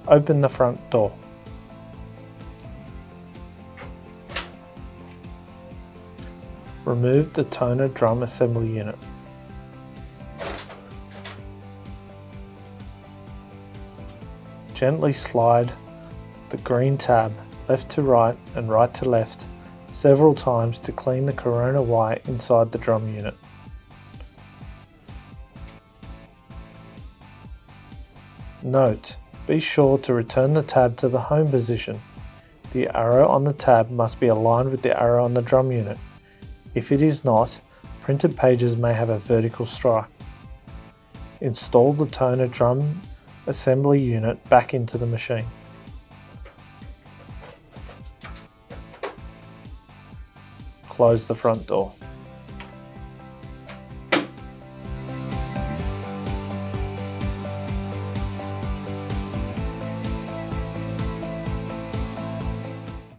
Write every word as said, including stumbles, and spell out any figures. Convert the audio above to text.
Open the front door. Remove the toner drum assembly unit. Gently slide the green tab left to right and right to left several times to clean the corona wire inside the drum unit. Note: be sure to return the tab to the home position. The arrow on the tab must be aligned with the arrow on the drum unit. If it is not, printed pages may have a vertical strike. Install the toner drum assembly unit back into the machine. Close the front door.